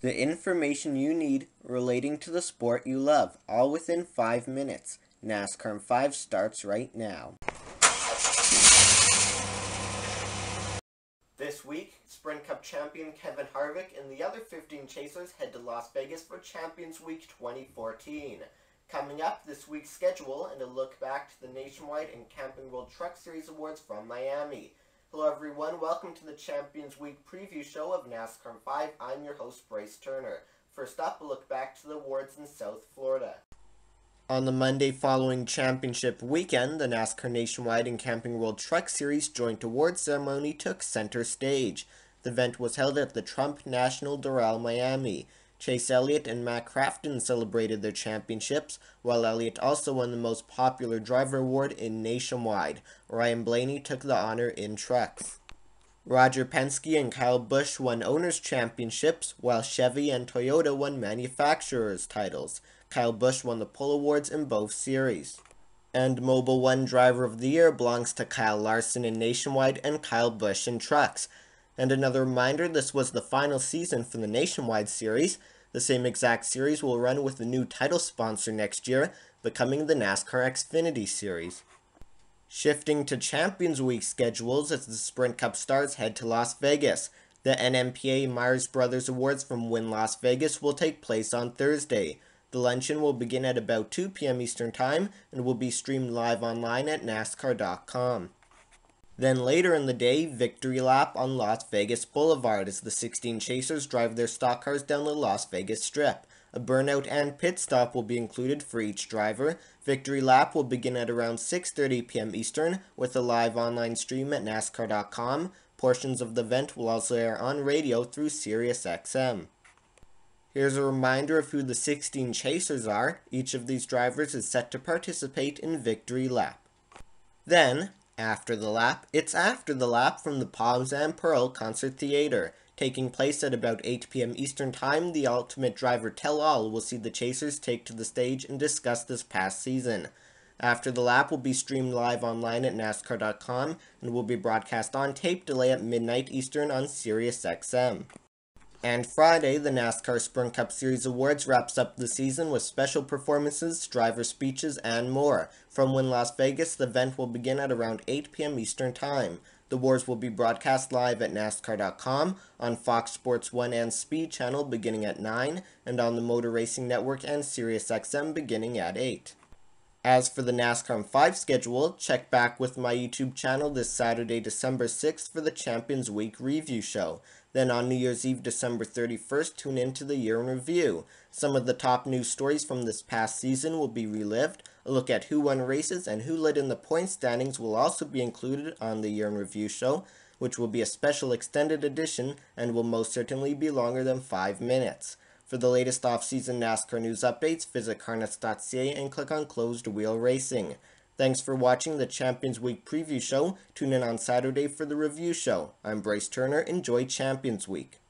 The information you need relating to the sport you love, all within 5 minutes. NASCAR in 5 starts right now. This week, Sprint Cup champion Kevin Harvick and the other 15 chasers head to Las Vegas for Champions Week 2014. Coming up, this week's schedule and a look back to the Nationwide and Camping World Truck Series awards from Miami. Hello everyone, welcome to the Champions Week preview show of NASCAR 5. I'm your host, Bryce Turner. First up, a look back to the awards in South Florida. On the Monday following championship weekend, the NASCAR Nationwide and Camping World Truck Series joint awards ceremony took center stage. The event was held at the Trump National Doral, Miami. Chase Elliott and Matt Crafton celebrated their championships, while Elliott also won the Most Popular Driver Award in Nationwide. Ryan Blaney took the honor in trucks. Roger Penske and Kyle Busch won Owners' Championships, while Chevy and Toyota won Manufacturers' titles. Kyle Busch won the pole awards in both series. And Mobil 1 Driver of the Year belongs to Kyle Larson in Nationwide and Kyle Busch in trucks. And another reminder, this was the final season for the Nationwide Series. The same exact series will run with a new title sponsor next year, becoming the NASCAR Xfinity Series. Shifting to Champions Week schedules as the Sprint Cup stars head to Las Vegas. The NMPA Myers Brothers Awards from Wynn Las Vegas will take place on Thursday. The luncheon will begin at about 2 p.m. Eastern Time and will be streamed live online at NASCAR.com. Then later in the day, victory lap on Las Vegas Boulevard as the 16 chasers drive their stock cars down the Las Vegas Strip. A burnout and pit stop will be included for each driver. Victory lap will begin at around 6:30 p.m. Eastern with a live online stream at NASCAR.com. Portions of the event will also air on radio through SiriusXM. Here's a reminder of who the 16 chasers are. Each of these drivers is set to participate in victory lap. Then, after the lap, it's After the Lap from the Palms and Pearl Concert Theater. Taking place at about 8 p.m. Eastern Time, the Ultimate Driver Tell-All will see the chasers take to the stage and discuss this past season. After the Lap will be streamed live online at NASCAR.com and will be broadcast on tape delay at midnight Eastern on SiriusXM. And Friday, the NASCAR Sprint Cup Series Awards wraps up the season with special performances, driver speeches, and more. From Wynn Las Vegas, the event will begin at around 8 p.m. Eastern Time. The awards will be broadcast live at NASCAR.com, on Fox Sports 1 and Speed Channel beginning at 9, and on the Motor Racing Network and SiriusXM beginning at 8. As for the NASCAR 5 schedule, check back with my YouTube channel this Saturday, December 6th for the Champions Week review show. Then on New Year's Eve, December 31st, tune in to the Year in Review. Some of the top news stories from this past season will be relived. A look at who won races and who led in the point standings will also be included on the Year in Review show, which will be a special extended edition and will most certainly be longer than 5 minutes. For the latest off-season NASCAR news updates, visit carnuts.ca and click on Closed Wheel Racing. Thanks for watching the Champions Week preview show. Tune in on Saturday for the review show. I'm Bryce Turner. Enjoy Champions Week.